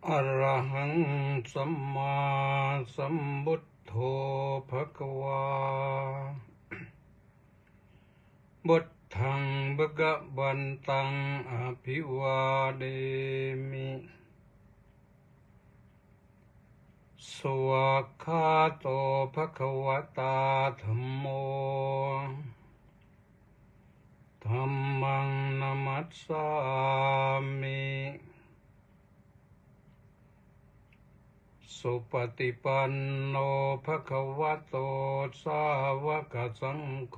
อะระหังสัมมาสัมพุทโธภควาพุทธังภะคะวันตังอภิวาเทมิสวากขาโตภควตาธัมโมธัมมังนัมมัสสามิสุปฏิปันโนภควโตสาวกสังโฆ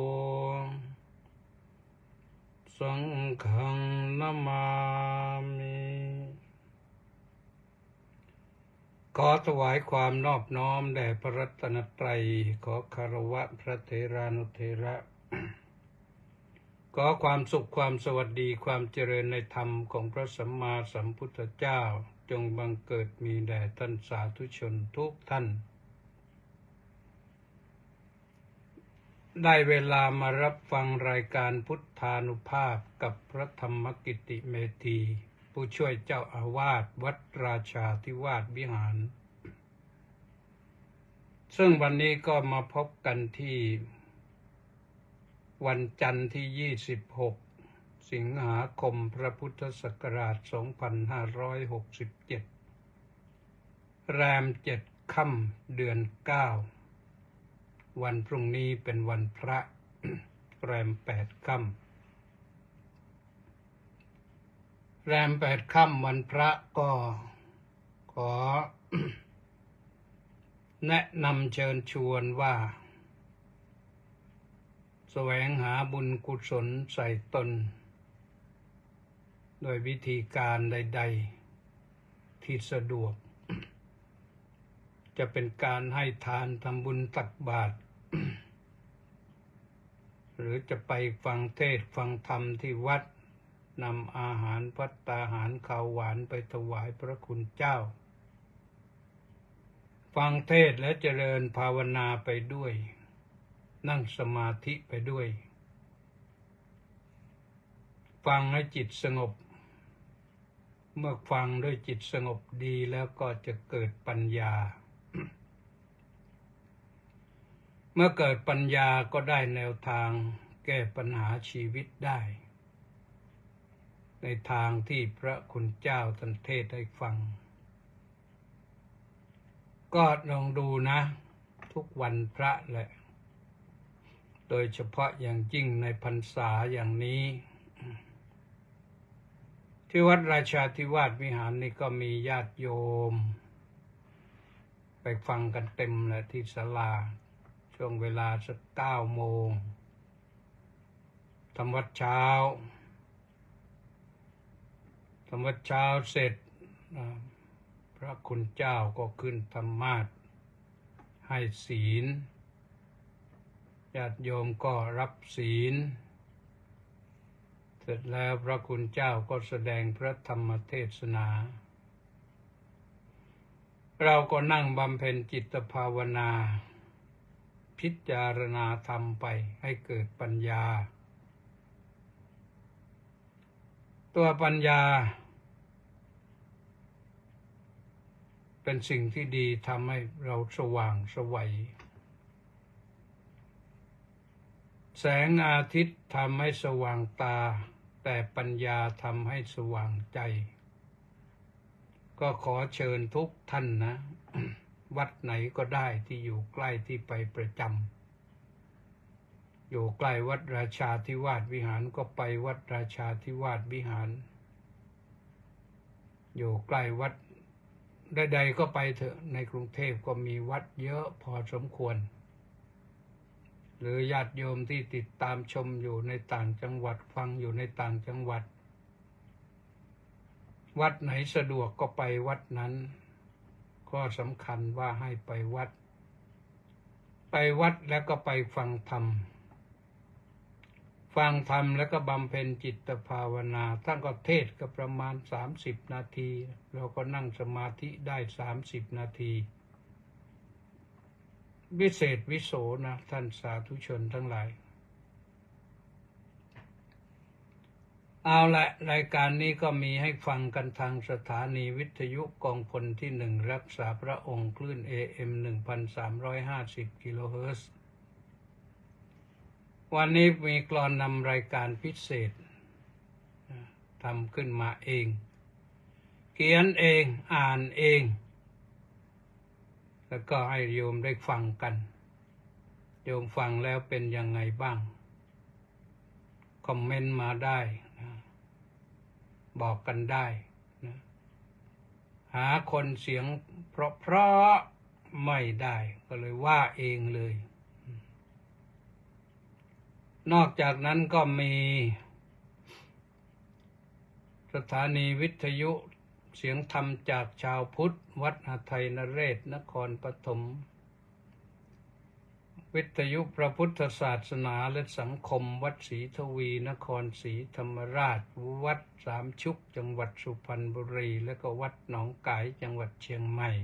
สังฆังนามามิขอถวายความนอบน้อมแด่พระรัตนตรัยขอคารวะพระเถรานุเถระ ขอความสุขความสวัสดีความเจริญในธรรมของพระสัมมาสัมพุทธเจ้าจงบังเกิดมีแด่ท่านสาธุชนทุกท่านได้เวลามารับฟังรายการพุทธานุภาพกับพระธรรมกิติเมธีผู้ช่วยเจ้าอาวาสวัดราชาธิวาสวิหารซึ่งวันนี้ก็มาพบกันที่วันจันทร์ที่26สิงหาคมพระพุทธศักราช2567แรม7ค่ำเดือน9วันพรุ่งนี้เป็นวันพระแรม8ค่ำแรม8ค่ำวันพระก็ขอ แนะนำเชิญชวนว่าแสวงหาบุญกุศลใส่ตนโดยวิธีการใดๆที่สะดวก จะเป็นการให้ทานทำบุญตักบาตร หรือจะไปฟังเทศน์ฟังธรรมที่วัดนำอาหารภัตตาหารข้าวหวานไปถวายพระคุณเจ้าฟังเทศน์และเจริญภาวนาไปด้วยนั่งสมาธิไปด้วยฟังให้จิตสงบเมื่อฟังด้วยจิตสงบดีแล้วก็จะเกิดปัญญา เมื่อเกิดปัญญาก็ได้แนวทางแก้ปัญหาชีวิตได้ในทางที่พระคุณเจ้าท่านเทศน์ให้ฟังก็ลองดูนะทุกวันพระแหละโดยเฉพาะอย่างยิ่งในพรรษาอย่างนี้ที่วัดราชาธิวาสวิหารนี่ก็มีญาติโยมไปฟังกันเต็มเลยที่ศาลาช่วงเวลาสัก9 โมงทำวัดเช้าเสร็จพระคุณเจ้าก็ขึ้นธรรมาสน์ให้ศีลญาติโยมก็รับศีลเสร็จแล้วพระคุณเจ้าก็แสดงพระธรรมเทศนาเราก็นั่งบำเพ็ญจิตภาวนาพิจารณาธรรมไปให้เกิดปัญญาตัวปัญญาเป็นสิ่งที่ดีทำให้เราสว่างไสวแสงอาทิตย์ทำให้สว่างตาแต่ปัญญาทำให้สว่างใจก็ขอเชิญทุกท่านนะ วัดไหนก็ได้ที่อยู่ใกล้ที่ไปประจำอยู่ใกล้วัดราชาธิวาสวิหารก็ไปวัดราชาธิวาสวิหารอยู่ใกล้วัดใดๆก็ไปเถอะในกรุงเทพก็มีวัดเยอะพอสมควรหรือญาติโยมที่ติดตามชมอยู่ในต่างจังหวัดฟังอยู่ในต่างจังหวัดวัดไหนสะดวกก็ไปวัดนั้นก็สำคัญว่าให้ไปวัดแล้วก็ไปฟังธรรมแล้วก็บำเพ็ญจิตภาวนาท่านก็เทศน์ก็ประมาณ30 นาทีเราก็นั่งสมาธิได้30 นาทีวิเศษวิโสนะท่านสาธุชนทั้งหลายเอาละรายการนี้ก็มีให้ฟังกันทางสถานีวิทยุกองพลที่1รักษาพระองค์คลื่น AM 1350 กิโลเฮิรตซ์วันนี้มีกลอนนำรายการพิเศษทำขึ้นมาเองเขียนเองอ่านเองแล้วก็ให้โยมได้ฟังกันโยมฟังแล้วเป็นยังไงบ้างคอมเมนต์มาได้นะบอกกันได้นะหาคนเสียงเพราะไม่ได้ก็เลยว่าเองเลยนอกจากนั้นก็มีสถานีวิทยุเสียงธรรมจากชาวพุทธวัดหทัยนเรศนครปฐมวิทยุพระพุทธศาสนาและสังคมวัดศรีทวีนครศรีธรรมราชวัดสามชุกจังหวัดสุพรรณบุรีและก็วัดหนองกายจังหวัดเชียงใหม่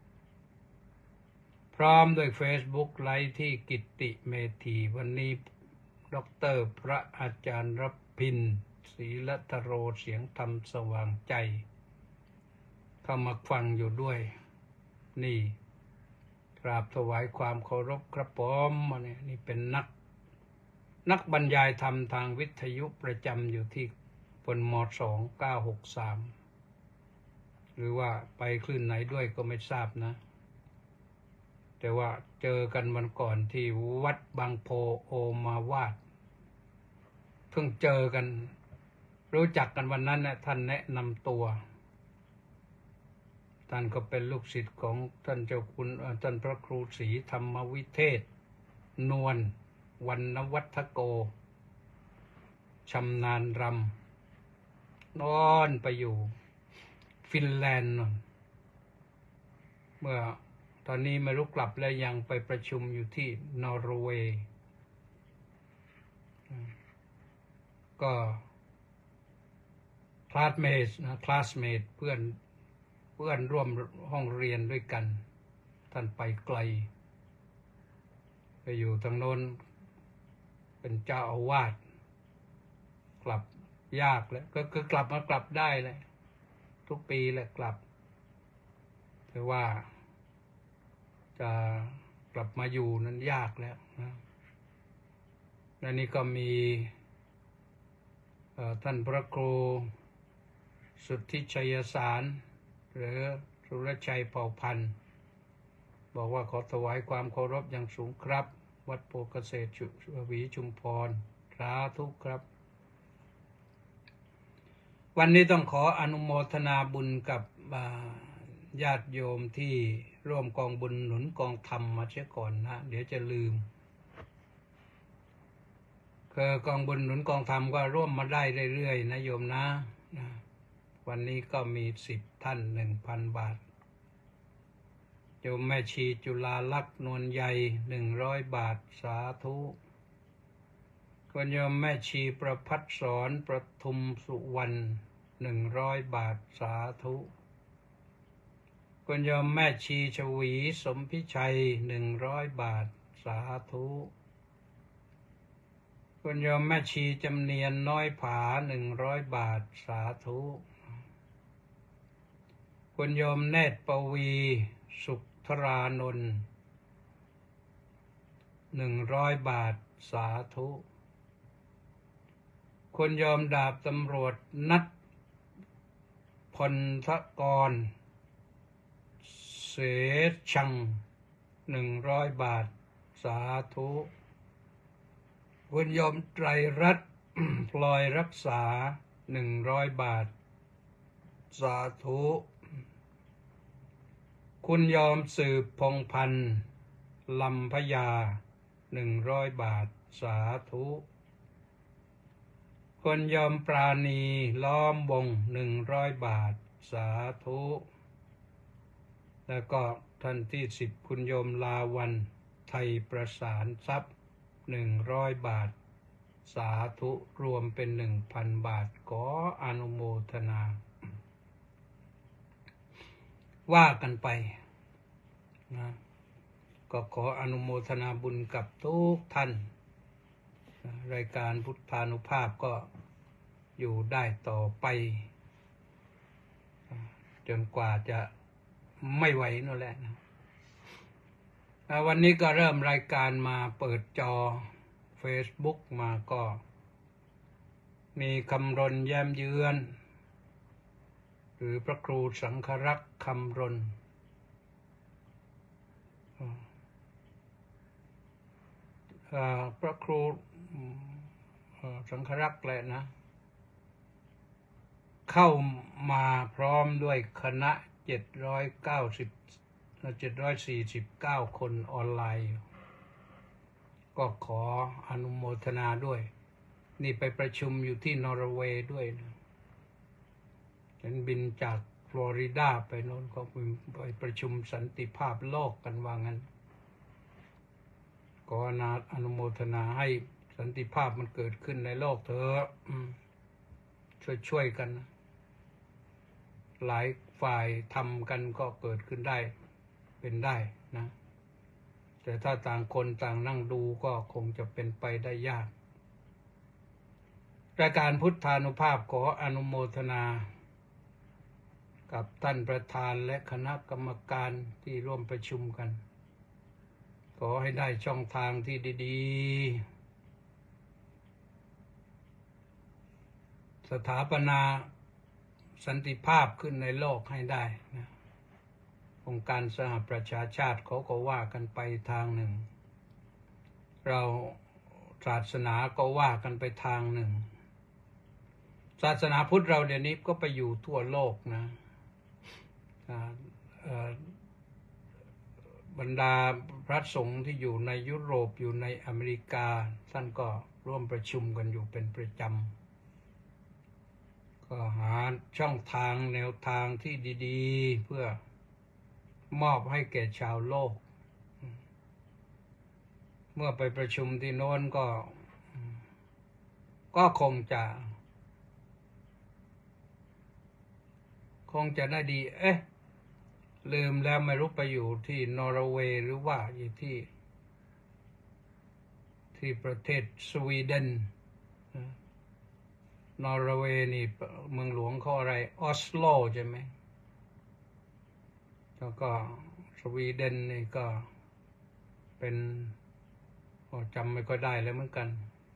พร้อมด้วย Facebook ไลฟ์ที่กิตติเมธีวันนี้ดร.พระอาจารย์รพินศรีลัทโรเสียงธรรมสว่างใจเข้ามาฟังอยู่ด้วยนี่กราบถวายความเคารพครับผมนี่เป็นนักบรรยายธรรมทางวิทยุประจำอยู่ที่บนม2963หรือว่าไปคลื่นไหนด้วยก็ไม่ทราบนะแต่ว่าเจอกันวันก่อนที่วัดบางโพโอมาวาดเพิ่งเจอกันรู้จักกันวันนั้นนะท่านแนะนำตัวท่านก็เป็นลูกศิษย์ของท่านเจ้าคุณท่านพระครูศรีธรรมวิเทศนวลวรรณวัฒโกชำนาญรำนอนไปอยู่ฟินแลนด์เมื่อตอนนี้ไม่รู้กลับแล้วยังไปประชุมอยู่ที่นอร์เวย์ก็คลาสเมทเพื่อนร่วมห้องเรียนด้วยกันท่านไปไกลไปอยู่ทางโน้นเป็นเจ้าอาวาสกลับยากแล้วก็กลับได้เลยทุกปีแหละกลับแต่ว่าจะกลับมาอยู่นั้นยากแล้วนะและนี่ก็มีท่านพระครูสุทธิชัยสารหรือสุรชัยเผ่าพันธุ์บอกว่าขอถวายความเคารพอย่างสูงครับวัดโพเกษตรวีชุมพรสาธุครับวันนี้ต้องขออนุโมทนาบุญกับญาติโยมที่ร่วมกองบุญหนุนกองธรรมมาเสียก่อนนะเดี๋ยวจะลืมคือกองบุญหนุนกองธรรมก็ร่วมมาได้เรื่อยๆนะโยมนะวันนี้ก็มี10 ท่าน 1,000 บาทโยมแม่ชีจุฬาลักษณ์นวลใหญ่100 บาทสาธุคุณโยมแม่ชีประภัสสรประทุมสุวรรณ100 บาทสาธุคุณโยมแม่ชีชวีสมพิชัย100 บาทสาธุคุณโยมแม่ชีจำเนียนน้อยผา100 บาทสาธุคุณโยมเนตรปวีสุขธรานนท์100 บาทสาธุคุณโยมดาบตำรวจนัทพลทกรเสชัง100 บาทสาธุคุณโยมไตรรัตน์พลอยรักษา100 บาทสาธุคุณโยมสืบพงพันธ์ลำพญา100 บาทสาธุคุณโยมปราณีล้อมวง100 บาทสาธุแล้วก็ท่านที่10คุณโยมลาวันไทยประสานทรัพย์100 บาทสาธุรวมเป็น 1,000 บาทขออนุโมทนาว่ากันไปนะก็ขออนุโมทนาบุญกับทุกท่านรายการพุทธานุภาพก็อยู่ได้ต่อไปจนกว่าจะไม่ไหวนั่นแหละนะวันนี้ก็เริ่มรายการมาเปิดจอ Facebook มาก็มีคำรณแย้มเยือนหรือพระครูสังฆรักษ์คำรณพระครูสังฆรักษ์แหละนะเข้ามาพร้อมด้วยคณะ749คนออนไลน์ก็ขออนุโมทนาด้วยนี่ไปประชุมอยู่ที่นอร์เวย์ด้วยนะฉันบินจากฟลอริดาไปโน่นก็ไปประชุมสันติภาพโลกกันว่างั้นขออนุโมทนาให้สันติภาพมันเกิดขึ้นในโลกเถอะช่วยกันนะหลายฝ่ายทำกันก็เกิดขึ้นได้เป็นได้นะแต่ถ้าต่างคนต่างนั่งดูก็คงจะเป็นไปได้ยากรายการพุทธานุภาพขออนุโมทนากับท่านประธานและคณะกรรมการที่ร่วมประชุมกันขอให้ได้ช่องทางที่ดีๆสถาปนาสันติภาพขึ้นในโลกให้ได้นะองค์การสหประชาชาติเขาก็ว่ากันไปทางหนึ่งเราศาสนาก็ว่ากันไปทางหนึ่งศาสนาพุทธเราเดี๋ยวนี้ก็ไปอยู่ทั่วโลกนะบรรดาพระสงฆ์ที่อยู่ในยุโรปอยู่ในอเมริกาท่านก็ร่วมประชุมกันอยู่เป็นประจำก็หาช่องทางแนวทางที่ดีๆเพื่อมอบให้แก่ชาวโลกเมื่อไปประชุมที่โน้นก็คงจะได้ดีลืมแล้วไม่รู้ไปอยู่ที่นอร์เวย์หรือว่าอยู่ที่ประเทศสวีเดนนอร์เวย์นี่เมืองหลวงเขาอะไรออสโลใช่ไหมแล้วก็สวีเดนนี่ก็เป็นจำไม่ค่อยได้แล้วเหมือนกัน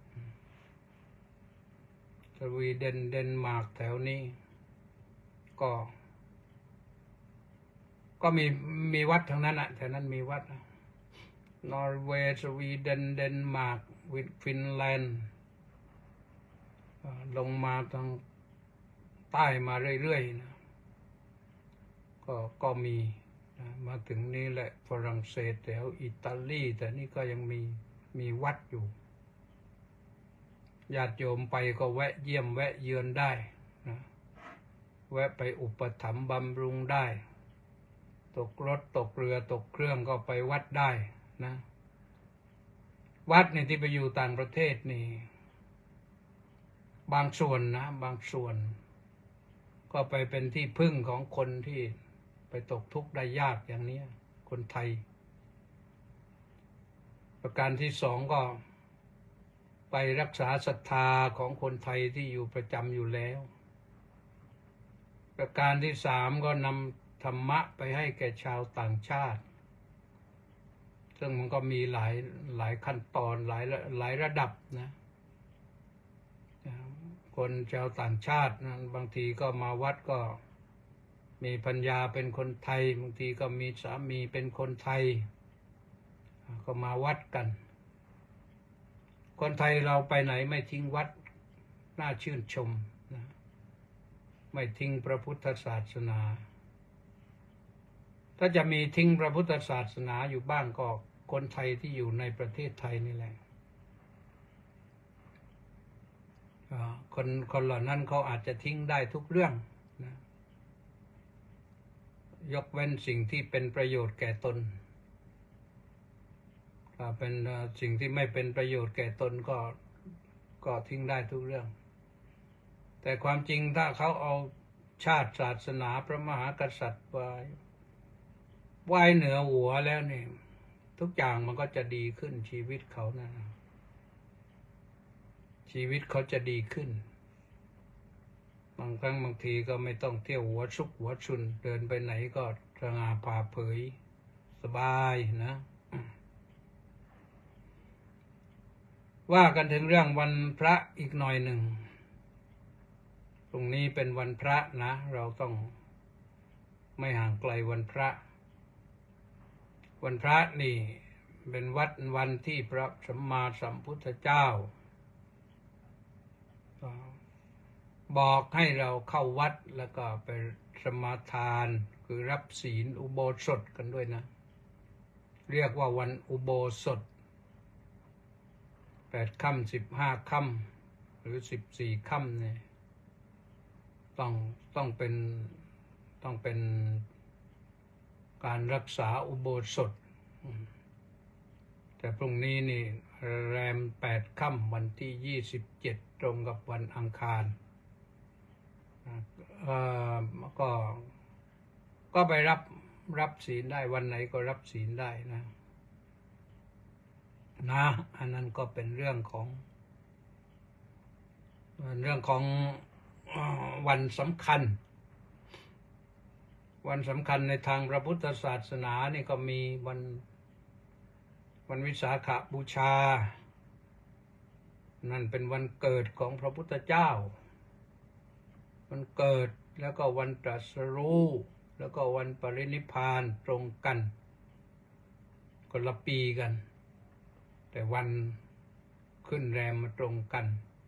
สวีเดนเดนมาร์กแถวนี้ก็มีวัดทั้งนั้นแถวนั้นมีวัดนอร์เวย์สวีเดนเดนมาร์กฟินแลนด์ลงมาทางใต้มาเรื่อยๆนะก็มีมาถึงนี้แหละฝรั่งเศสแถวอิตาลีแต่นี่ก็ยังมีวัดอยู่ญาติโยมไปก็แวะเยี่ยมแวะเยือนได้นะแวะไปอุปถัมภ์บำรุงได้ตกรถตกเรือตกเครื่องก็ไปวัดได้นะวัดนี่ที่ไปอยู่ต่างประเทศนี่บางส่วนนะบางส่วนก็ไปเป็นที่พึ่งของคนที่ไปตกทุกข์ได้ยากอย่างนี้คนไทยประการที่สองก็ไปรักษาศรัทธาของคนไทยที่อยู่ประจำอยู่แล้วประการที่สามก็นำธรรมะไปให้แก่ชาวต่างชาติซึ่งมันก็มีหลายขั้นตอนหลายระดับนะคนชาวต่างชาตินะบางทีก็มาวัดก็มีภรรยาเป็นคนไทยบางทีก็มีสามีเป็นคนไทยก็มาวัดกันคนไทยเราไปไหนไม่ทิ้งวัดน่าชื่นชมนะไม่ทิ้งพระพุทธศาสนาถ้าจะมีทิ้งพระพุทธศาสนาอยู่บ้างก็คนไทยที่อยู่ในประเทศไทยนี่แหละคนเหล่านั้นเขาอาจจะทิ้งได้ทุกเรื่องนะยกเว้นสิ่งที่เป็นประโยชน์แก่ตนถ้าเป็นสิ่งที่ไม่เป็นประโยชน์แก่ตนก็ทิ้งได้ทุกเรื่องแต่ความจริงถ้าเขาเอาชาติศาสนาพระมหากษัตริย์ไว้เหนือหัวแล้วนี่ทุกอย่างมันก็จะดีขึ้นชีวิตเขานะชีวิตเขาจะดีขึ้นบางครั้งบางทีก็ไม่ต้องเที่ยวหัวชุกหัวชุนเดินไปไหนก็สง่าผ่าเผยสบายนะว่ากันถึงเรื่องวันพระอีกหน่อยหนึ่งตรงนี้เป็นวันพระนะเราต้องไม่ห่างไกลวันพระวันพระนี่เป็นวันที่พระสัมมาสัมพุทธเจ้าบอกให้เราเข้าวัดแล้วก็ไปสมาทานคือรับศีลอุโบสถกันด้วยนะเรียกว่าวันอุโบสถ8 ค่ำ15 ค่ำหรือ14 ค่ำเนี่ยต้องเป็นการรักษาอุโบสถแต่พรุ่งนี้นี่แรม8 ค่ำวันที่27ตรงกับวันอังคารก็ไปรับศีลได้วันไหนก็รับศีลได้นะอันนั้นก็เป็นเรื่องของวันสำคัญในทางพระพุทธศาสนานี่ก็มีวันวิสาขบูชานั่นเป็นวันเกิดของพระพุทธเจ้าวันเกิดแล้วก็วันตรัสรู้แล้วก็วันปรินิพพานตรงกันคนละปีกันแต่วันขึ้นแรมมาตรงกัน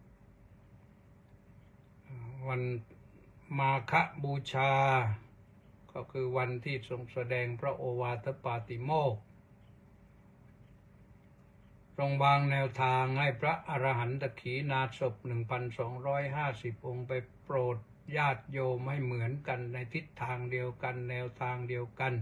วันมาฆบูชาก็คือวันที่ทรงแสดงพระโอวาทปาติโมกข์ทรงวางแนวทางให้พระอรหันตขีณาสพ 1,250 องค์ไปโปรดญาติโยมให้เหมือนกันในทิศทางเดียวกันแนวทางเดียวกัน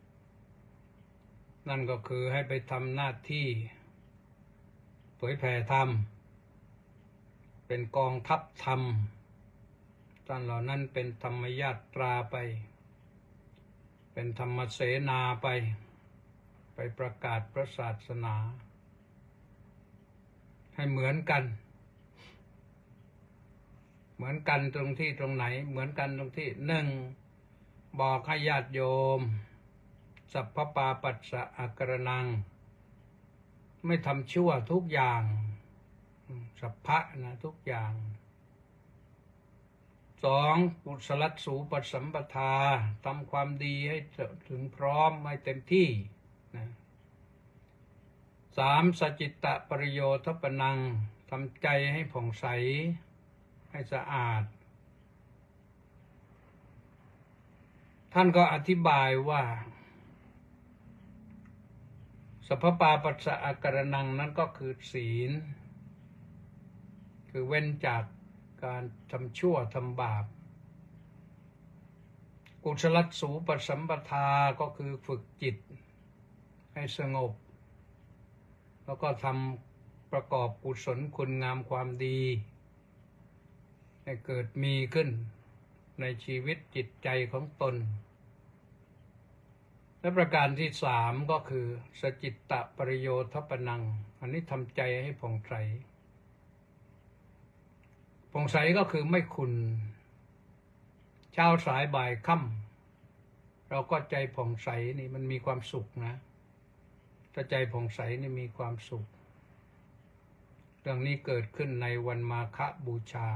นั่นก็คือให้ไปทำหน้าที่เผยแผ่ธรรมเป็นกองทัพธรรมท่านเหล่านั้นเป็นธรรมยาตราไปเป็นธรรมเสนาไปประกาศพระศาสนาให้เหมือนกันตรงที่ตรงไหนเหมือนกันตรงที่1บอกให้ญาติโยมสัพพปาปัสสะอาการนังไม่ทำชั่วทุกอย่างสัพพะนะทุกอย่าง2กุศลสูปสัมปทาทำความดีให้ถึงพร้อมให้เต็มที่นะ3สัจจิตะปริโยทปนังทำใจให้ผ่องใสให้สะอาดท่านก็อธิบายว่าสัพพปาปัสสะอาการนังนั้นก็คือศีลคือเว้นจากการทำชั่วทำบาปกุศลสูปสัมปทาก็คือฝึกจิตให้สงบแล้วก็ทำประกอบกุศลคุณงามความดีให้เกิดมีขึ้นในชีวิตจิตใจของตนและประการที่3ก็คือสจิตตะปริโยทปนังอันนี้ทำใจให้ผ่องใสก็คือไม่ขุ่นเช้าสายบ่ายค่ำเราก็ใจผ่องใสนี่มันมีความสุขนะถ้าใจผ่องใสนี่มีความสุขเรื่องนี้เกิดขึ้นในวันมาฆบูชา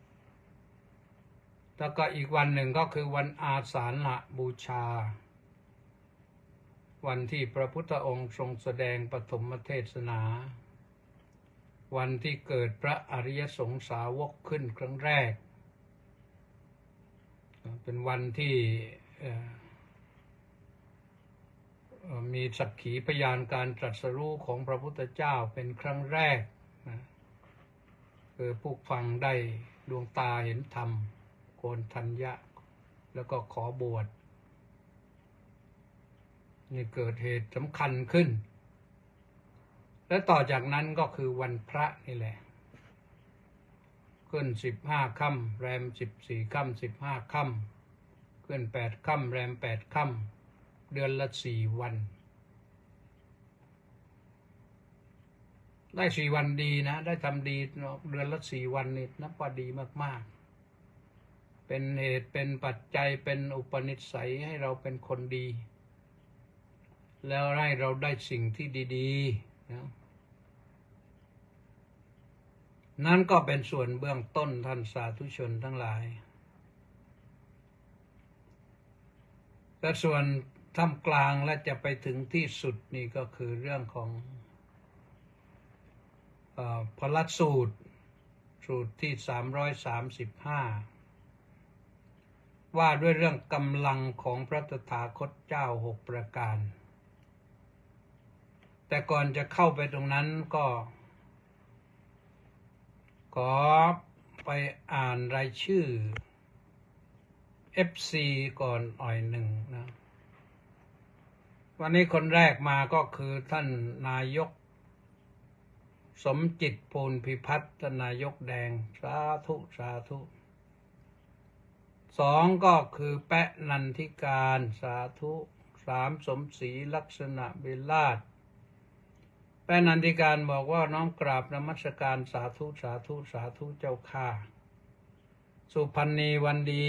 แล้วก็อีกวันหนึ่งก็คือวันอาสาฬหบูชาวันที่พระพุทธองค์ทรงแสดงปฐมเทศนาวันที่เกิดพระอริยสงสาวกขึ้นครั้งแรกเป็นวันที่มีสักขีพยานการตรัสรู้ของพระพุทธเจ้าเป็นครั้งแรกนะคือผู้ฟังได้ดวงตาเห็นธรรมโกนทัญญะแล้วก็ขอบวชนี่เกิดเหตุสำคัญขึ้นและต่อจากนั้นก็คือวันพระนี่แหละขึ้น15 ค่ำแรม14 ค่ำ15 ค่ำขึ้น8 ค่ำแรม8 ค่ำเดือนละ4 วันได้4 วันดีนะได้ทำดีเดือนละ4 วันนี่นับว่าดีมากเป็นเหตุเป็นปัจจัยเป็นอุปนิสัยให้เราเป็นคนดี แล้วให้เราได้สิ่งที่ดีๆนะนั่นก็เป็นส่วนเบื้องต้นท่านสาธุชนทั้งหลายและส่วนท่ามกลางและจะไปถึงที่สุดนี่ก็คือเรื่องของพระสูตรที่335ว่าด้วยเรื่องกำลังของพระตถาคตเจ้า6ประการแต่ก่อนจะเข้าไปตรงนั้นก็ขอไปอ่านรายชื่อ FC ก่อนอ่อยหนึ่งนะวันนี้คนแรกมาก็คือท่านนายกสมจิตภูลพิพัฒน์ท่านนายกแดงสาธุสาธุ2ก็คือแปะนันทิการสาธุ3สมศรีลักษณะเบลลาศแปะนันทิการบอกว่าน้อมกราบนมัสการสาธุสาธุสาธุเจ้าข้าสุพันนีวันดี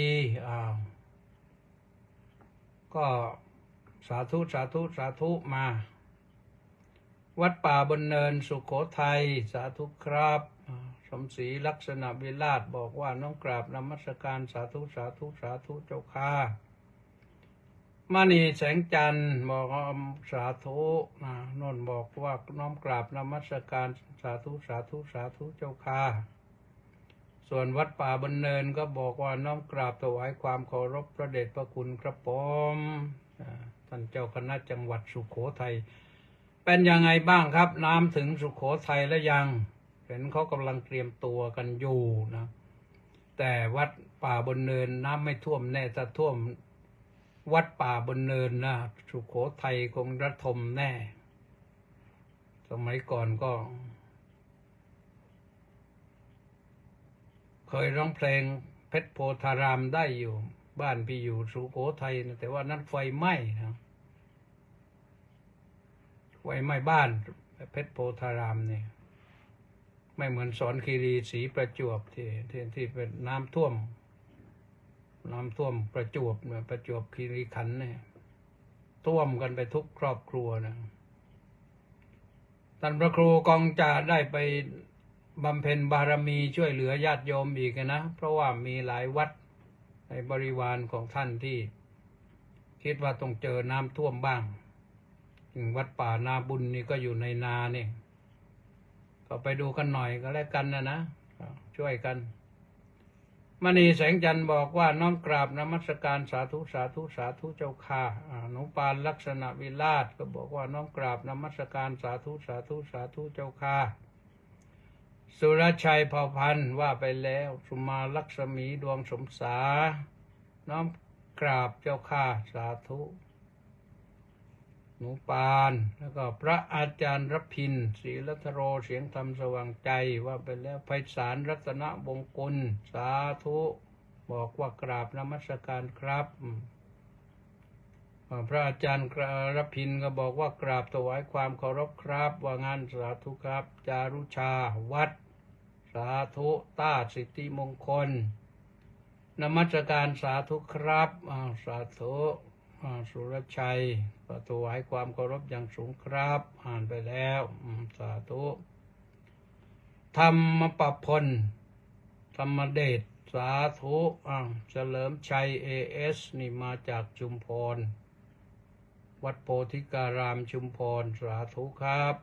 ก็สาธุสาธุสาธุมาวัดป่าบนเนินสุโขทัยสาธุครับสมศรีลักษณะวิลาศบอกว่าน้อมกราบนมัสการสาธุสาธุสาธุเจ้าข้ามณีแสงจันทร์บอกว่าสาธุนนท์บอกว่าน้อมกราบนมัสการสาธุสาธุสาธุเจ้าข้าส่วนวัดป่าบนเนินก็บอกว่าน้อมกราบถวายความเคารพพระเดชพระคุณครับผมท่านเจ้าคณะจังหวัดสุโขทัยเป็นยังไงบ้างครับน้ำถึงสุโขทัยแล้วยังเห็นเขากำลังเตรียมตัวกันอยู่นะแต่วัดป่าบนเนินน้ำไม่ท่วมแน่ถ้าท่วมวัดป่าบนเนินนะสุโขทัยคงระทมแน่สมัยก่อนก็เคยร้องเพลงเพชรโพธารามได้อยู่บ้านพี่อยู่สุโขทัยนะแต่ว่านั้นไฟไหม้นะไฟไหม้บ้านเพชรโพธารามเนี่ยไม่เหมือนสอนคีรีศรีประจวบที่เป็นน้ำท่วมประจวบเนี่ยประจวบคีรีขันธ์เนี่ยท่วมกันไปทุกครอบครัวนะท่านพระครูกองจะได้ไปบำเพ็ญบารมีช่วยเหลือญาติโยมอีกนะเพราะว่ามีหลายวัดในบริวารของท่านที่คิดว่าต้องเจอน้ำท่วมบ้างวัดป่านาบุญนี่ก็อยู่ในนาเนี่ยก็ไปดูกันหน่อยก็แล้วกันนะช่วยกันมณีแสงจันทร์บอกว่าน้อมกราบนมัสการสาธุสาธุสาธุเจ้าข้าหนูปานลักษณะวิลาศก็บอกว่าน้อมกราบนมัสการสาธุสาธุสาธุเจ้าข้าสุรชัยเผ่าพันธ์ว่าไปแล้วสุมาลักษมีดวงสมสาน้อมกราบเจ้าข้าสาธุหนูปานแล้วก็พระอาจารย์รพินศรีรัตโรเสียงธรรมสว่างใจว่าไปแล้วไพศาลรัตนบงกุลสาธุบอกว่ากราบนมัสการครับพระอาจารย์รพินก็บอกว่ากราบถวายความเคารพครับว่างานสาธุครับจารุชาวัดสาธุต้าสิทธิมงคลนมัสการสาธุครับสาธุสุรชัยก็ถวายความเคารพอย่างสูงครับอ่านไปแล้วสาธุธรรมประพลธรรมเดชสาธุเฉลิมชัยASนี่มาจากชุมพรวัดโพธิการามชุมพรสาธุครับ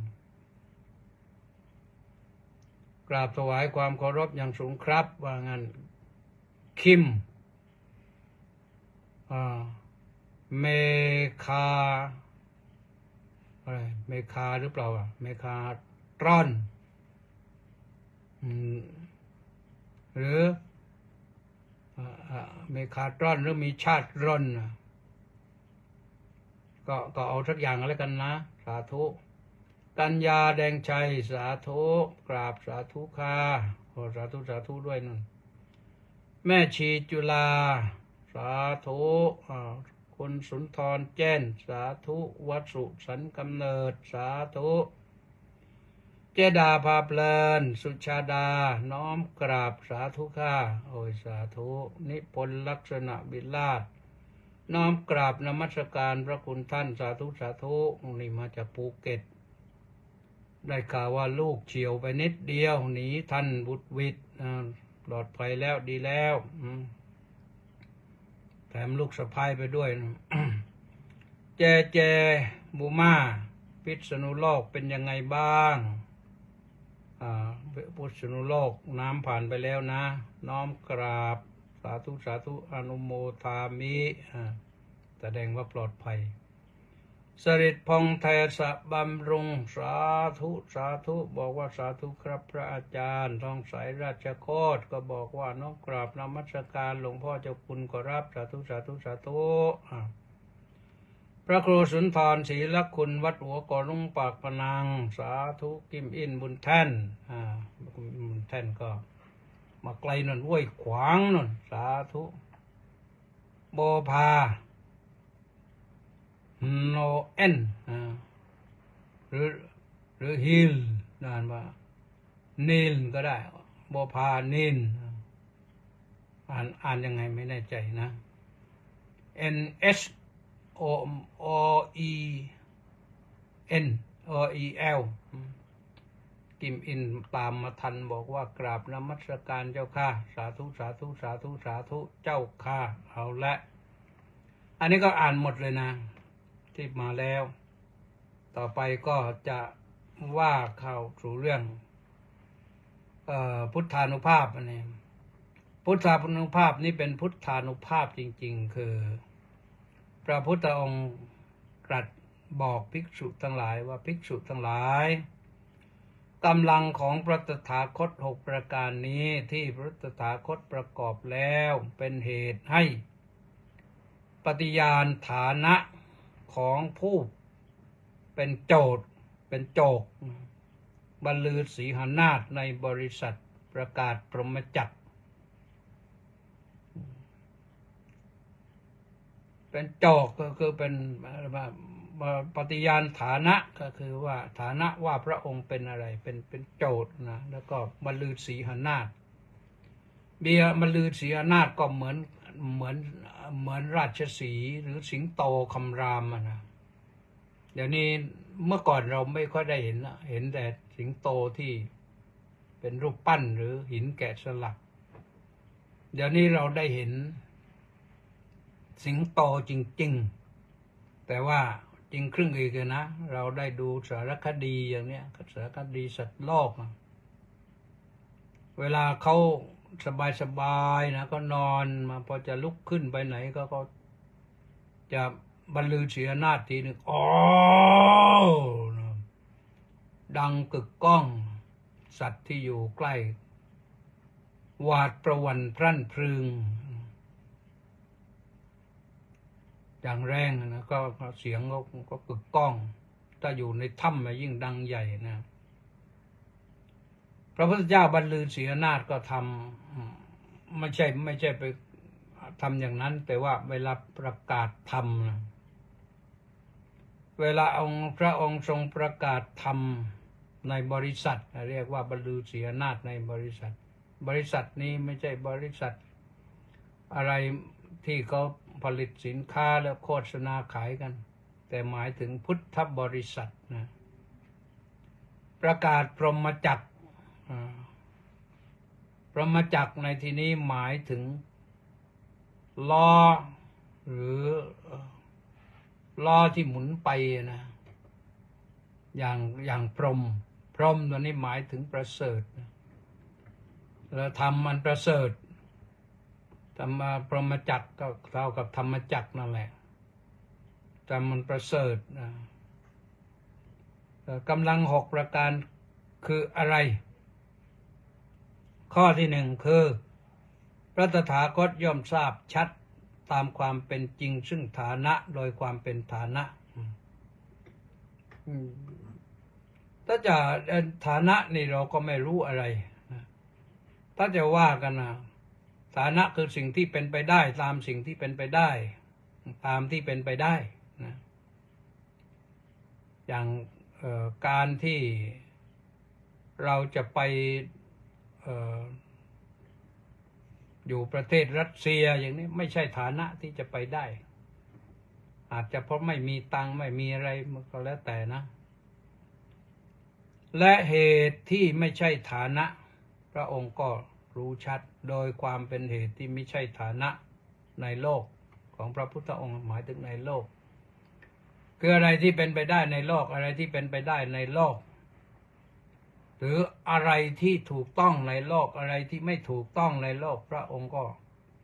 กราบถวายความเคารพอย่างสูงครับว่างั้นคิมเมคาอะไรเมคาหรือเปล่าเมคาตรอนหรือเมคาตรอนหรือมีชาติร่อนก็เอาสักอย่างแล้วกันนะสาธุกัญญาแดงชัยสาธุกราบสาธุค่ะขอสาธุสาธุด้วยนั่นแม่ชีจุฬาสาธุคุณสุนทรแจ้นสาธุวัดสุสันกำเนิดสาธุเจดาพาเพลินสุชาดาน้อมกราบสาธุค่ะ โอ้ยสาธุนิพนธ์ลักษณะบิลาศน้อมกราบนมัสการพระคุณท่านสาธุสาธุนี่มาจากภูเก็ตได้ข่าวว่าลูกเฉียวไปนิดเดียวหนีท่านบุตรวิทย์ปลอดภัยแล้วดีแล้วแถมลูกสะพ้ายไปด้วยนะ เจบูมาพิษณุโลกเป็นยังไงบ้างพิษณุโลกน้ำผ่านไปแล้วนะน้อมกราบสาธุสาธุอนุโมทามิแสดงว่าปลอดภัยสริตพงษ์ไทยสะบำรุงสาธุสาธุบอกว่าสาธุครับพระอาจารย์ทองใสราชโคตก็บอกว่าน้อมกราบนมัสการหลวงพ่อเจ้าคุณขอรับสาธุสาธุสาธุพระครูสุนทรศรีละคุณวัดหัวก่อลุงปากพนังสาธุกิมอินบุญแท่นบุญแท่นก็มาไกลนนห้วยขวางนนสาธุโบภาโนเอ็นหรือฮิลนานว่านิลก็ได้โบภานิลอ่านยังไงไม่แน่ใจนะ NS OEN OEL กิมอินตามมาทันบอกว่ากราบนมัสการเจ้าค่ะสาธุสาธุสาธุสาธุเจ้าค่ะเอาละอันนี้ก็อ่านหมดเลยนะที่มาแล้วต่อไปก็จะว่าเข้าสู่เรื่องพุทธานุภาพอันนี้พุทธานุภาพนี่เป็นพุทธานุภาพจริงๆคือพระพุทธองค์ตรัสบอกภิกษุทั้งหลายว่าภิกษุทั้งหลายกำลังของพระตถาคต6ประการนี้ที่พระตถาคตประกอบแล้วเป็นเหตุให้ปฏิญาณฐานะของผู้เป็นโจทย์เป็นโจกบรรลือสีหนาฏในบริษัทประกาศพรหมจักรเป็นโจกก็คือเป็นปฏิญาณฐานะก็คือว่าฐานะว่าพระองค์เป็นอะไรเป็นโจทย์นะแล้วก็บรรลือสีหนาฏบรรลือสีหนาฏก็เหมือนราชสีห์หรือสิงโตคำรามนะเดี๋ยวนี้เมื่อก่อนเราไม่ค่อยได้เห็นละเห็นแต่สิงโตที่เป็นรูปปั้นหรือหินแกะสลักเดี๋ยวนี้เราได้เห็นสิงโตจริงๆแต่ว่าจริงครึ่งอีกนะเราได้ดูสารคดีอย่างเนี้ยสารคดีสัตว์โลกเวลาเขาสบายนะก็นอนมาพอจะลุกขึ้นไปไหนก็จะบรรลือศีรนาฏทีหนึ่งอ๋อดังกึกก้องสัตว์ที่อยู่ใกล้หวาดประหวั่นพรั่นพรึงอย่างแรงนะก็เสียงก็กึกก้องถ้าอยู่ในถ้ำยิ่งดังใหญ่นะพระพุทธเจ้าบรรลือศีรนาฏก็ทำไม่ใช่ไปทำอย่างนั้นแต่ว่าเวลาประกาศธรรมนะเวลาพระองค์ทรงประกาศธรรมในบริษัทเรียกว่าบรรลือศีรนาฏในบริษัทนี้ไม่ใช่บริษัทอะไรที่เขาผลิตสินค้าแล้วโฆษณาขายกันแต่หมายถึงพุทธบริษัทนะประกาศพรหมจักรพรหมจักรในที่นี้หมายถึงล้อหรือล้อที่หมุนไปนะอย่างพรหมตัวนี้หมายถึงประเสริฐแล้วธรรมมันประเสริฐธรรมพรหมจักรก็เท่ากับธรรมจักรนั่นแหละแต่มันประเสริฐนะกำลัง6ประการคืออะไรข้อที่1คือพระตถาคตย่อมทราบชัดตามความเป็นจริงซึ่งฐานะโดยความเป็นฐานะถ้าจะฐานะนี่เราก็ไม่รู้อะไรถ้าจะว่ากันนะฐานะคือสิ่งที่เป็นไปได้ตามสิ่งที่เป็นไปได้ตามที่เป็นไปได้นะอย่างการที่เราจะไปอยู่ประเทศรัสเซียอย่างนี้ไม่ใช่ฐานะที่จะไปได้ อาจจะเพราะไม่มีตังค์ไม่มีอะไรมันก็แล้วแต่นะ และเหตุที่ไม่ใช่ฐานะ พระองค์ก็รู้ชัดโดยความเป็นเหตุที่ไม่ใช่ฐานะในโลกของพระพุทธองค์หมายถึงในโลกคืออะไรที่เป็นไปได้ในโลกอะไรที่เป็นไปได้ในโลกหรืออะไรที่ถูกต้องในโลกอะไรที่ไม่ถูกต้องในโลกพระองค์ก็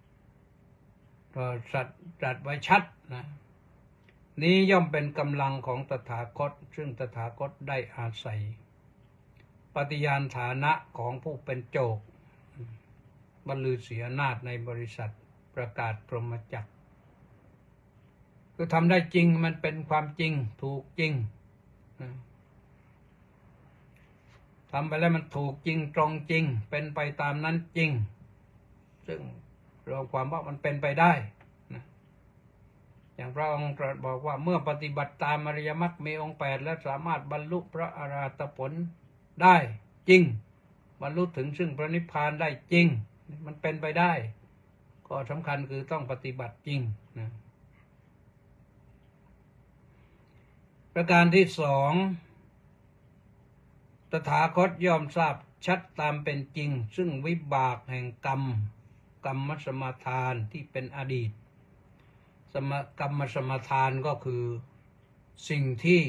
ตรัสไว้ชัดนะนี้ย่อมเป็นกำลังของตถาคตซึ่งตถาคตได้อาศัยปฏิญาณฐานะของผู้เป็นโจกบรรลือเสียอำนาจในบริษัทประกาศพรหมจักรคือทำได้จริงมันเป็นความจริงถูกจริงนะทำไปแล้วมันถูกจริงตรงจริงเป็นไปตามนั้นจริงซึ่งรวมความว่ามันเป็นไปได้นะอย่างพระองค์ตรัสบอกว่าเมื่อปฏิบัติตามอริยมรรคมีองค์8และสามารถบรรลุพระอรหัตผลได้จริงบรรลุถึงซึ่งพระนิพพานได้จริงมันเป็นไปได้ก็สำคัญคือต้องปฏิบัติจริงนะประการที่สองตถาคตย่อมทราบชัดตามเป็นจริงซึ่งวิบากแห่งกรรมสมาทานที่เป็นอดีตกรรมสมาทานก็คือสิ่ง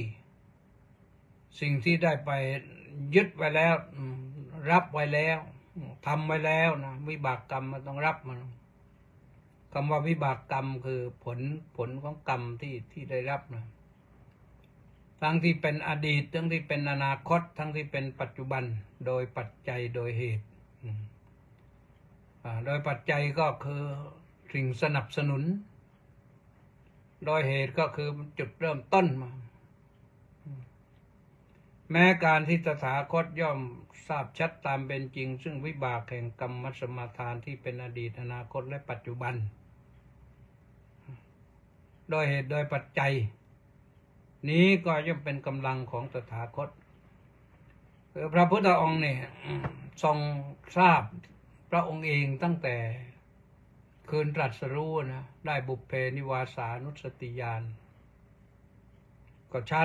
ที่ได้ไปยึดไว้แล้วรับไว้แล้วทำไว้แล้วนะวิบากกรรมมันต้องรับมันคำว่าวิบากกรรมคือผลของกรรมที่ได้รับนะทั้งที่เป็นอดีตทั้งที่เป็นอนาคตทั้งที่เป็นปัจจุบันโดยปัจจัยโดยเหตุโดยปัจจัยก็คือสิ่งสนับสนุนโดยเหตุก็คือจุดเริ่มต้นมาแม้การที่ตถาคตย่อมทราบชัดตามเป็นจริงซึ่งวิบากแห่งกรรมสมาทานที่เป็นอดีตอนาคตและปัจจุบันโดยเหตุโดยปัจจัยนี้ก็ย่อมเป็นกำลังของตถาคตพระพุทธองค์เนี่ยทรงทราบพระองค์เองตั้งแต่คืนตรัสรู้นะได้บุพเพนิวาสานุสติญาณก็ชัด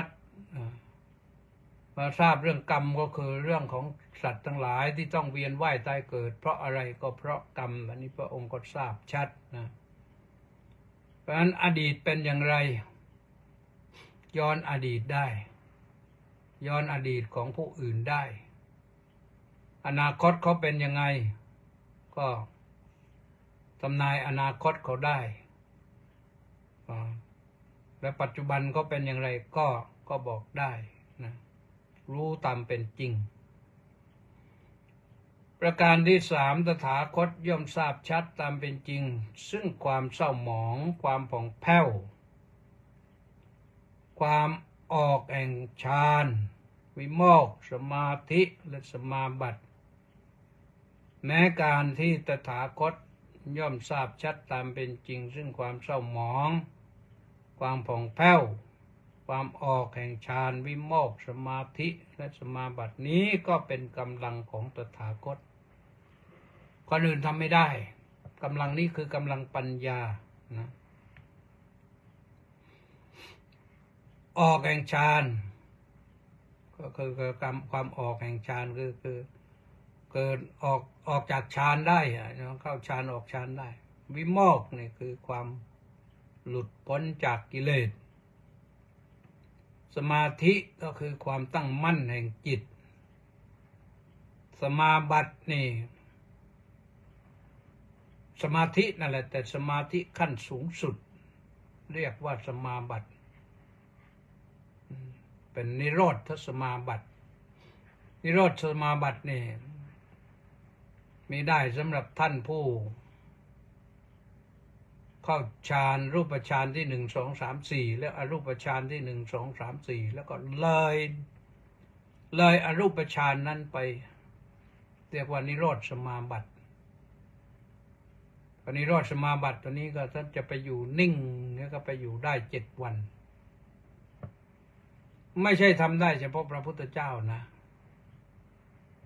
มาทราบเรื่องกรรมก็คือเรื่องของสัตว์ทั้งหลายที่ต้องเวียนว่ายตายเกิดเพราะอะไรก็เพราะกรรมอันนี้พระองค์ก็ทราบชัดนะเพราะฉะนั้นอดีตเป็นอย่างไรย้อนอดีตได้ย้อนอดีตของผู้อื่นได้อนาคตเขาเป็นยังไงก็ทำนายอนาคตเขาได้และปัจจุบันเขาเป็นอย่างไรก็บอกได้นะรู้ตามเป็นจริงประการที่สามตถาคตย่อมทราบชัดตามเป็นจริงซึ่งความเศร้าหมองความผ่องแผ้วความออกแห่งฌานวิโมกข์สมาธิและสมาบัติแม้การที่ตถาคตย่อมทราบชัดตามเป็นจริงซึ่งความเศร้าหมองความผ่องแผ้วความออกแห่งฌานวิโมกข์สมาธิและสมาบัตินี้ก็เป็นกำลังของตถาคตคนอื่นทำไม่ได้กำลังนี้คือกำลังปัญญานะออกแห่งฌานก็คือความออกแห่งฌานคือเกิดออกจากฌานได้เข้าฌานออกฌานได้วิโมกข์นี่คือความหลุดพ้นจากกิเลสสมาธิก็คือความตั้งมั่นแห่งจิตสมาบัตินี่สมาธินั่นแหละแต่สมาธิขั้นสูงสุดเรียกว่าสมาบัติเป็นนิโรธสมาบัตินิโรธสมาบัตินี่มีได้สำหรับท่านผู้เข้าฌานรูปฌานที่1 2 3 4แล้วอรูปฌานที่1 2 3 4แล้วก็เลยอรูปฌานนั้นไปเรียกว่านิโรธสมาบัตินิโรธสมาบัติตัวนี้ก็ท่านจะไปอยู่นิ่งแล้วก็ไปอยู่ได้7 วันไม่ใช่ทำได้เฉพาะพระพุทธเจ้านะ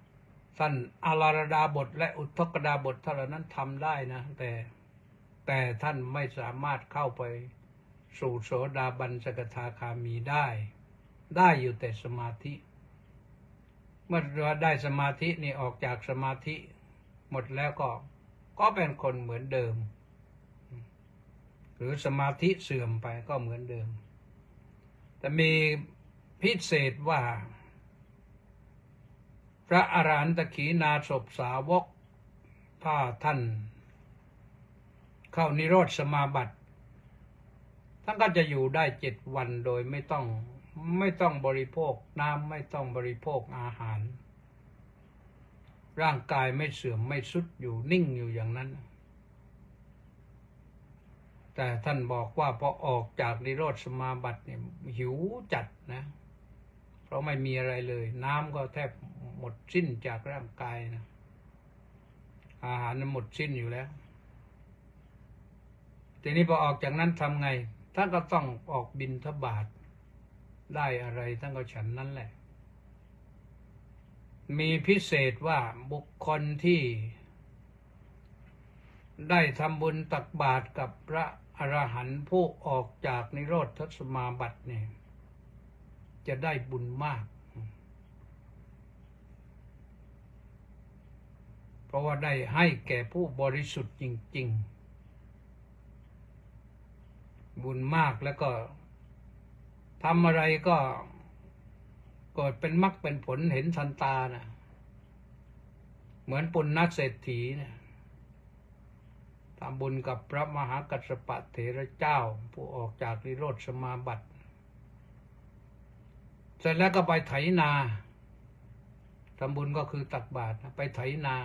ท่านอาราดาบทและอุทกดาบทเท่านั้นทำได้นะแต่ท่านไม่สามารถเข้าไปสู่โสดาบันสกทาคามีได้อยู่แต่สมาธิเมื่อได้สมาธินี่ออกจากสมาธิหมดแล้วก็เป็นคนเหมือนเดิมหรือสมาธิเสื่อมไปก็เหมือนเดิมแต่มีพิเศษว่าพระอรหันตขีณาสพสาวกถ้าท่านเข้านิโรธสมาบัติท่านก็จะอยู่ได้7 วันโดยไม่ต้องบริโภคน้ำไม่ต้องบริโภคอาหารร่างกายไม่เสื่อมไม่ทรุดอยู่นิ่งอยู่อย่างนั้นแต่ท่านบอกว่าพอออกจากนิโรธสมาบัติเนี่ยหิวจัดนะเพราะไม่มีอะไรเลยน้ำก็แทบหมดสิ้นจากร่างกายนะอาหารนั้นหมดสิ้นอยู่แล้วทีนี้พอออกจากนั้นทำไงท่านก็ต้องออกบิณฑบาตได้อะไรท่านก็ฉันนั้นแหละมีพิเศษว่าบุคคลที่ได้ทำบุญตักบาตรกับพระอรหันต์ผู้ออกจากนิโรธสมาบัติเนี่ยจะได้บุญมากเพราะว่าได้ให้แก่ผู้บริสุทธิ์จริงๆบุญมากแล้วก็ทำอะไรก็เกิดเป็นมรรคเป็นผลเห็นทันตานะเหมือนปุณณเศรษฐีนะทำบุญกับพระมหากัสสปะเถระเจ้าผู้ออกจากนิโรธสมาบัติเสร็จแล้วก็ไปไถนาทำบุญก็คือตักบาตรไปไถ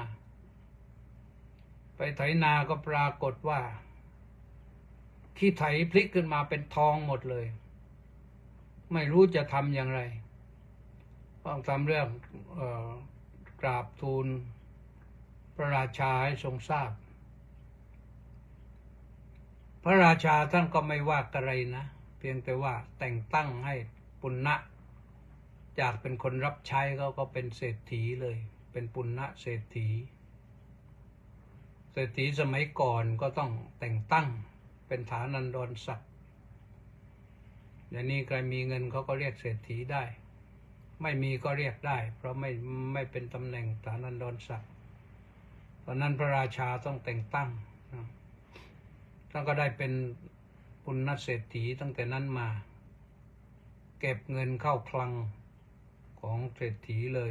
นาก็ปรากฏว่าขี้ไถพลิกขึ้นมาเป็นทองหมดเลยไม่รู้จะทำอย่างไรต้องทำเรื่องกราบทูลพระราชาให้ทรงทราบพระราชาท่านก็ไม่ว่าอะไรนะเพียงแต่ว่าแต่งตั้งให้ปุณณะจากเป็นคนรับใช้เขาก็เป็นเศรษฐีเลยเป็นปุณณะเศรษฐีสมัยก่อนก็ต้องแต่งตั้งเป็นฐานันดรศักดิ์เดี๋ยวนี้ใครมีเงินเขาก็เรียกเศรษฐีได้ไม่มีก็เรียกได้เพราะไม่เป็นตำแหน่งฐานันดรศักดิ์เพราะนั้นพระราชาต้องแต่งตั้งท่านก็ได้เป็นปุณณเศรษฐีตั้งแต่นั้นมาเก็บเงินเข้าคลังของเศรษฐีเลย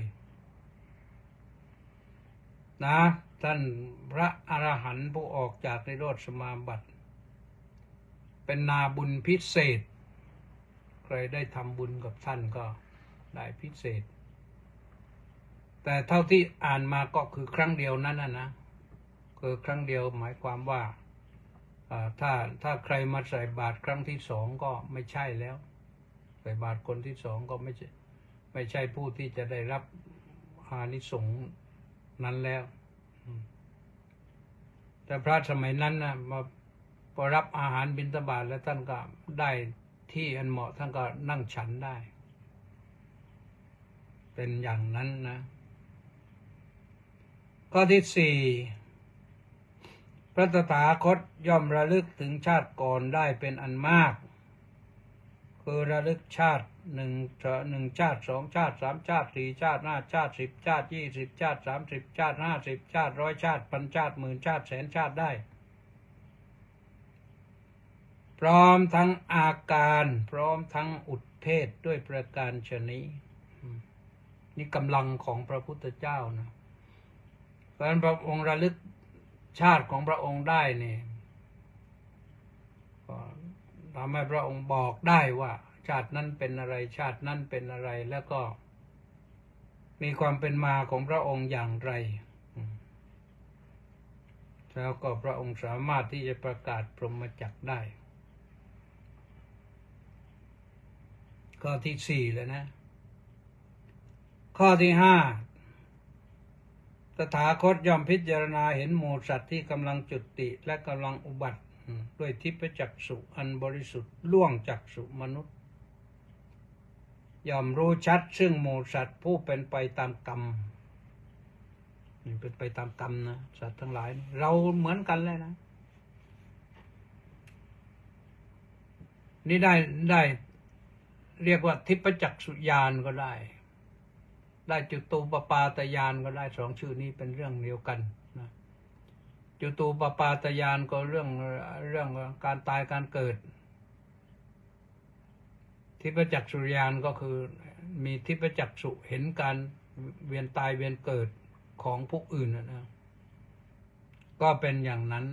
นะท่านพระอรหันต์ผู้ออกจากนิโรธสมาบัติเป็นนาบุญพิเศษใครได้ทำบุญกับท่านก็ได้พิเศษแต่เท่าที่อ่านมาก็คือครั้งเดียวนั้นนะคือครั้งเดียวหมายความว่าถ้าใครมาใส่บาตรครั้งที่2ก็ไม่ใช่แล้วใส่บาตรคนที่2ก็ไม่ใช่ผู้ที่จะได้รับอานิสงส์นั้นแล้วแต่พระสมัยนั้นนะพอรับอาหารบิณฑบาตแล้วท่านก็ได้ที่อันเหมาะท่านก็นั่งฉันได้เป็นอย่างนั้นนะข้อที่4พระตถาคตย่อมระลึกถึงชาติก่อนได้เป็นอันมากคือระลึกชาติ1ชาติ2ชาติ3ชาติ4ชาติ5ชาติ10ชาติ20ชาติ30ชาติ50ชาติ100ชาติพันชาติหมื่นชาติแสนชาติได้พร้อมทั้งอาการพร้อมทั้งอุทเทศด้วยประการฉะนี้นี่กำลังของพระพุทธเจ้านะเพราะฉะนั้นพระองค์ระลึกชาติของพระองค์ได้นี่ก็ทำให้พระองค์บอกได้ว่าชาตินั้นเป็นอะไรชาตินั้นเป็นอะไรแล้วก็มีความเป็นมาของพระองค์อย่างไรแล้วก็พระองค์สามารถที่จะประกาศพรหมจักรได้ข้อที่4แล้วนะข้อที่5ตถาคตย่อมพิจารณาเห็นหมู่สัตว์ที่กำลังจุติและกำลังอุบัติด้วยทิพจักษุอันบริสุทธิ์ล่วงจักษุมนุษย์ย่อมรู้ชัดซึ่งหมู่สัตว์ผู้เป็นไปตามกรรมเป็นไปตามกรรมนะสัตว์ทั้งหลายเราเหมือนกันเลยนะนี่ได้เรียกว่าทิพจักษุญาณก็ได้จุตูปปาตญาณก็ได้สองชื่อนี้เป็นเรื่องเดียวกันนะจุตูปปาตญาณก็เรื่องการตายการเกิดทิพจักษุญาณก็คือมีทิพจักษุเห็นการเวียนตายเวียนเกิดของผู้อื่นนะก็เป็นอย่างนั้น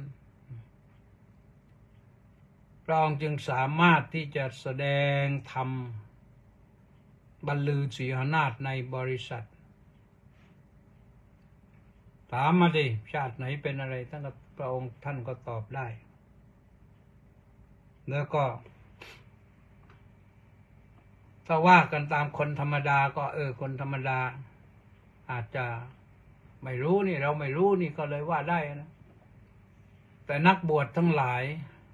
พระองค์จึงสามารถที่จะแสดงธรรมบรรลือสีหนาฏในบริษัทถามมาดิชาติไหนเป็นอะไรพระองค์ท่านก็ตอบได้แล้วก็ถ้าว่ากันตามคนธรรมดาก็คนธรรมดาอาจจะไม่รู้นี่เราไม่รู้นี่ก็เลยว่าได้นะแต่นักบวชทั้งหลาย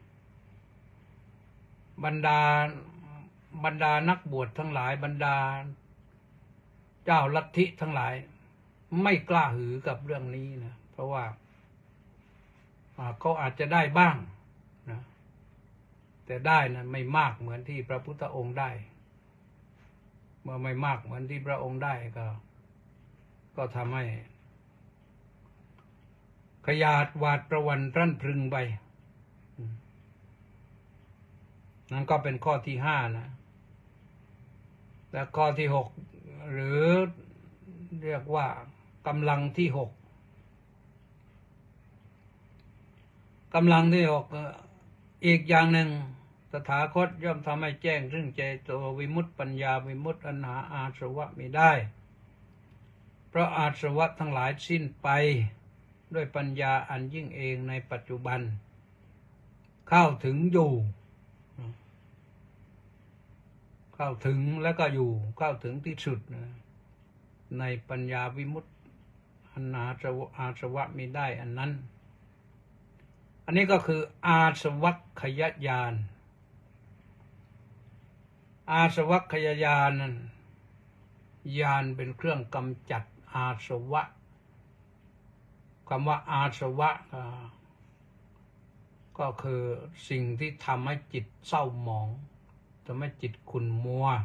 บรรดานักบวชทั้งหลายบรรดาเจ้าลัทธิทั้งหลายไม่กล้าหือกับเรื่องนี้นะเพราะว่าเขาอาจจะได้บ้างนะแต่ได้นะไม่มากเหมือนที่พระพุทธองค์ได้เมื่อไม่มากเหมือนที่พระองค์ได้ก็ทำให้ขยาดหวาดประวันรั่นพรึงไปนั่นก็เป็นข้อที่5นะและข้อที่6หรือเรียกว่ากำลังที่6กำลังที่6อีกอย่างหนึ่งตถาคตย่อมทำให้แจ้งซึ่งเจโตวิมุตติปัญญาวิมุตติอันหาอาสวะมิได้เพราะอาสวะทั้งหลายสิ้นไปด้วยปัญญาอันยิ่งเองในปัจจุบันเข้าถึงอยู่เข้าถึงแล้วก็อยู่เข้าถึงที่สุดในปัญญาวิมุตติอันหาอาสวะมิได้อันนั้นอันนี้ก็คืออาสวัคคยญาณอาสวัคคยญาณนั้นญาณเป็นเครื่องกำจัดอาสวะคำว่าอาสวะก็คือสิ่งที่ทำให้จิตเศร้าหมองทำให้จิตขุ่นมัว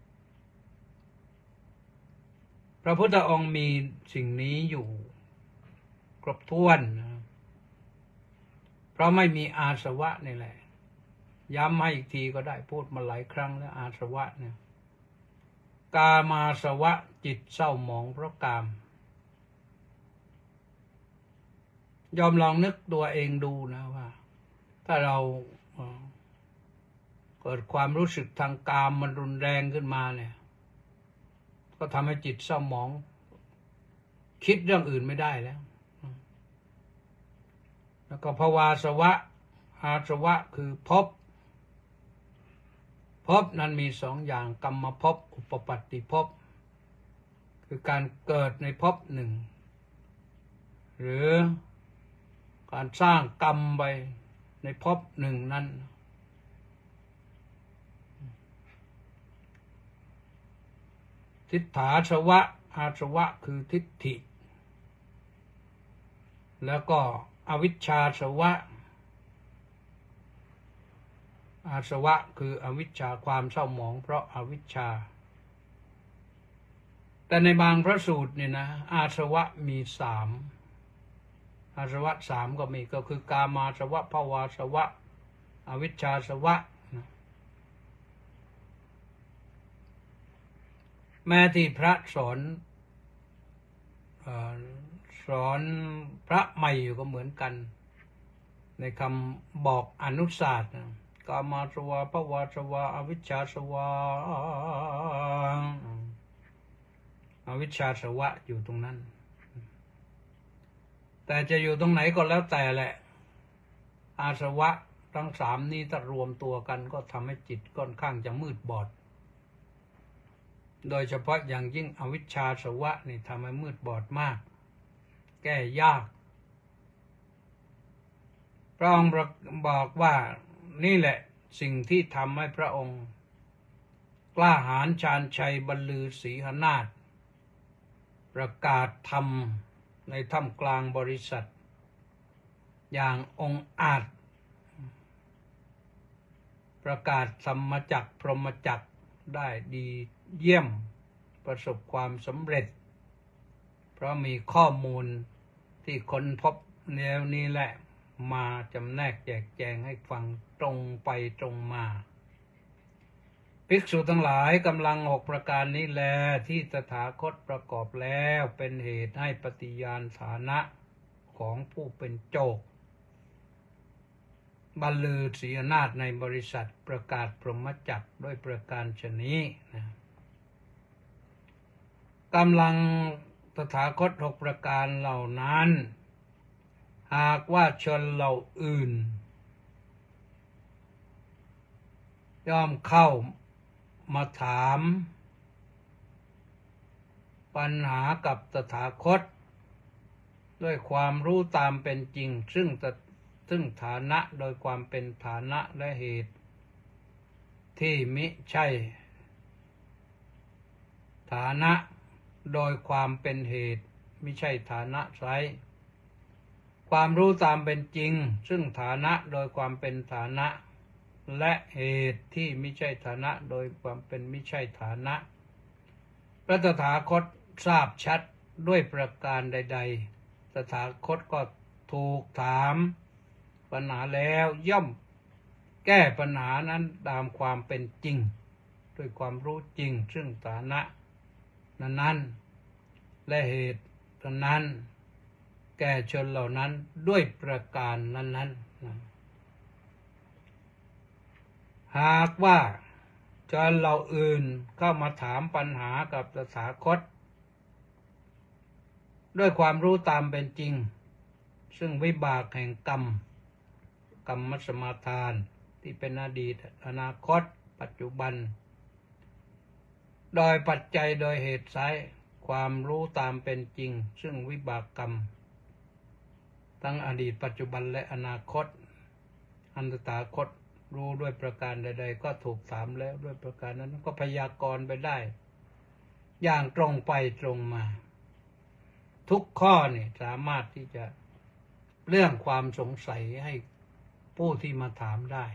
พระพุทธองค์มีสิ่งนี้อยู่ครบถ้วนนะเพราะไม่มีอาสวะนี่แหละย้ำให้อีกทีก็ได้พูดมาหลายครั้งแล้วอาสวะเนี่ยกามาสวะจิตเศร้าหมองเพราะกามยอมลองนึกตัวเองดูนะว่าถ้าเราเกิดความรู้สึกทางกามมันรุนแรงขึ้นมาเนี่ยก็ทำให้จิตเศร้าหมองคิดเรื่องอื่นไม่ได้แล้วก็ภวาสวะอาสวะคือภพนั้นมี2อย่างกรรมภพอุปปัตติภพคือการเกิดในภพหนึ่งหรือการสร้างกรรมไปในภพหนึ่งนั้นทิฏฐาสวะอาสวะคือทิฏฐิแล้วก็อวิชชาสวะอาสวะคืออวิชชาความเศร้าหมองเพราะอาวิชชาแต่ในบางพระสูตรเนี่ยนะอาสวะมี3อาสวะ3ก็มีก็คือกามาสวะภวาสวะอวิชชาสวะแม้ที่พระสอนพระใหม่อยู่ก็เหมือนกันในคำบอกอนุศาสตร์กามาสวะภวาสวะอวิชชาสวะอวิชชาสวะอยู่ตรงนั้นแต่จะอยู่ตรงไหนก็แล้วแต่แหละอาสวะทั้ง3นี้ถ้ารวมตัวกันก็ทำให้จิตค่อนข้างจะมืดบอดโดยเฉพาะอย่างยิ่งอวิชชาสวะนี่ทำให้มืดบอดมากแก้ยากพระองค์บอกว่านี่แหละสิ่งที่ทำให้พระองค์กล้าหาญชาญชัยบรรลือสีหนาฏประกาศธรรมในท่ามกลางบริษัทอย่างองอาจประกาศสัมมาจักรพรหมจักรได้ดีเยี่ยมประสบความสำเร็จเพราะมีข้อมูลที่ค้นพบแนวนี้แหละมาจำแนกแจกแจงให้ฟังตรงไปตรงมาภิกษุทั้งหลายกำลัง6ประการนี้แลที่ตถาคตประกอบแล้วเป็นเหตุให้ปฏิญาณฐานะของผู้เป็นโจกบรรลือศีอำนาจในบริษัทประกาศพรหมจักรด้วยประการฉะนี้นะกำลังตถาคต6ประการเหล่านั้นหากว่าชนเหล่าอื่นย่อมเข้ามาถามปัญหากับตถาคตด้วยความรู้ตามเป็นจริงซึ่งฐานะโดยความเป็นฐานะและเหตุที่มิใช่ฐานะโดยความเป็นเหตุมิใช่ฐานะไซร้ความรู้ตามเป็นจริงซึ่งฐานะโดยความเป็นฐานะและเหตุที่มิใช่ฐานะโดยความเป็นมิใช่ฐานะพระตถาคตทราบชัดด้วยประการใดๆตถาคตก็ถูกถามปัญหาแล้วย่อมแก้ปัญหานั้นตามความเป็นจริงด้วยความรู้จริงซึ่งฐานะนั้นและเหตุนั้นแก่ชนเหล่านั้นด้วยประการนั้นหากว่าชนเหล่าอื่นเข้ามาถามปัญหากับตถาคตด้วยความรู้ตามเป็นจริงซึ่งวิบากแห่งกรรมสมาทานที่เป็นอดีตอนาคตปัจจุบันโดยปัจจัยโดยเหตุไซร้ความรู้ตามเป็นจริงซึ่งวิบากกรรมทั้งอดีตปัจจุบันและอนาคตอันตถาคตรู้ด้วยประการใดๆก็ถูกถามแล้วด้วยประการนั้นก็พยากรณ์ไปได้อย่างตรงไปตรงมาทุกข้อนี่สามารถที่จะเรื่องความสงสัยให้ผู้ที่มาถามได้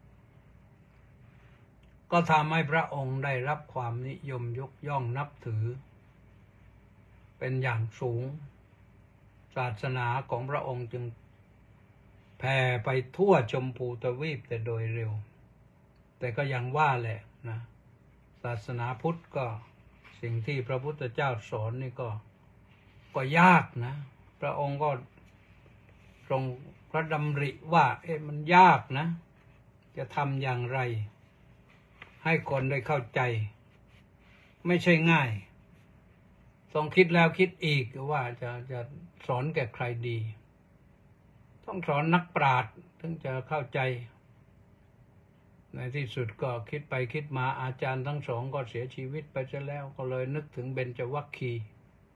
ก็ทำให้พระองค์ได้รับความนิยมยกย่องนับถือเป็นอย่างสูงศาสนาของพระองค์จึงแผ่ไปทั่วชมพูทวีปแต่โดยเร็วแต่ก็ยังว่าแหละนะศาสนาพุทธก็สิ่งที่พระพุทธเจ้าสอนนี่ก็ยากนะพระองค์ก็ทรงพระดำริว่ามันยากนะจะทำอย่างไรให้คนได้เข้าใจไม่ใช่ง่ายทรงคิดแล้วคิดอีกว่าจะสอนแก่ใครดีต้องสอนนักปราชญ์ถึงจะเข้าใจในที่สุดก็คิดไปคิดมาอาจารย์ทั้งสองก็เสียชีวิตไปซะแล้วก็เลยนึกถึงเบญจวัคคีย์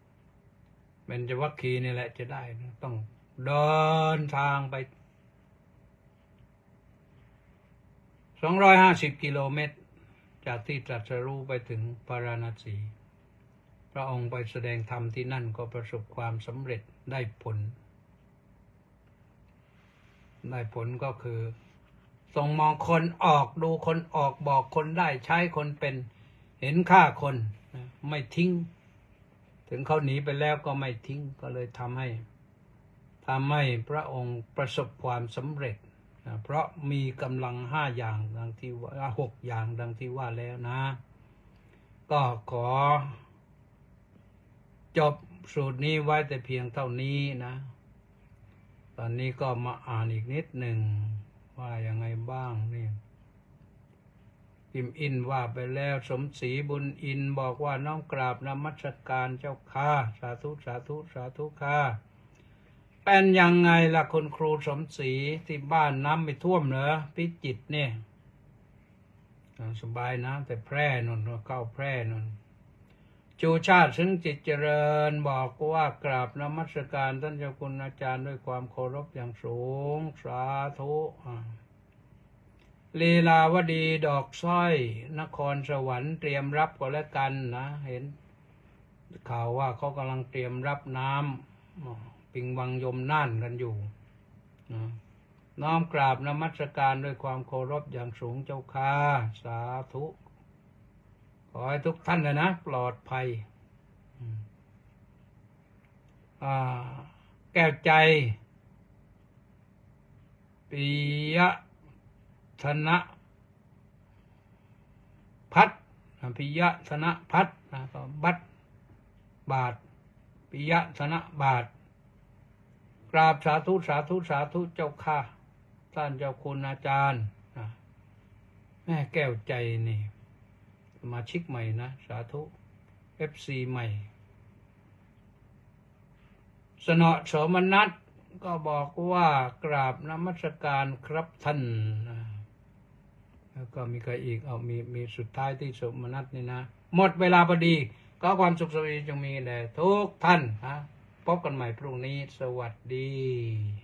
นี่แหละจะได้ต้องเดินทางไป250 กิโลเมตรจากที่ตรัสรู้ไปถึงพาราณสีพระองค์ไปแสดงธรรมที่นั่นก็ประสบความสำเร็จได้ผลก็คือส่งมองคนออกดูคนออกบอกคนได้ใช้คนเป็นเห็นค่าคนไม่ทิ้งถึงเขาหนีไปแล้วก็ไม่ทิ้งก็เลยทำให้พระองค์ประสบความสำเร็จเพราะมีกำลัง5 อย่างดังที่ว่า6 อย่างดังที่ว่าแล้วนะก็ขอจบสูตรนี้ไว้แต่เพียงเท่านี้นะตอนนี้ก็มาอ่านอีกนิดหนึ่งว่ายังไงบ้างนี่พิมพ์อินว่าไปแล้วสมศรีบุญอินบอกว่าน้อมกราบนมัสการเจ้าค่ะสาธุสาธุสาธุค่ะเป็นยังไงล่ะคุณครูสมศรีที่บ้านน้ำไม่ท่วมเหรอพิจิตรเนี่ยสบายนะแต่แพร่นนเข้าแพร่นนจูชาติซึ่งจิตเจริญบอกว่ากราบนมัสการท่านเจ้าคุณอาจารย์ด้วยความเคารพอย่างสูงสาธุลีลาวดีดอกสร้อยนครสวรรค์เตรียมรับก็แล้วกันนะเห็นข่าวว่าเขากำลังเตรียมรับน้ปิงวังยมน่านกันอยู่นะน้อมกราบนมัสการด้วยความเคารพอย่างสูงเจ้าค่ะสาธุขอให้ทุกท่านเลยนะปลอดภัยแก้วใจปิยะธนพัฒน์ปิยะธนพัฒน์ก็บาทปิยะธนบาทกราบสาธุสาธุสาธุเจ้าค่ะท่านเจ้าคุณอาจารย์แม่แก้วใจนี่สมาชิกใหม่นะสาธุ FC ใหม่สนอโสมนัสก็บอกว่ากราบนมัสการครับท่านแล้วก็มีใครอีกมีสุดท้ายที่โสมนัสนี่นะหมดเวลาพอดีก็ความสุขสวัสดีจงมีแด่ทุกท่านพบกันใหม่พรุ่งนี้สวัสดี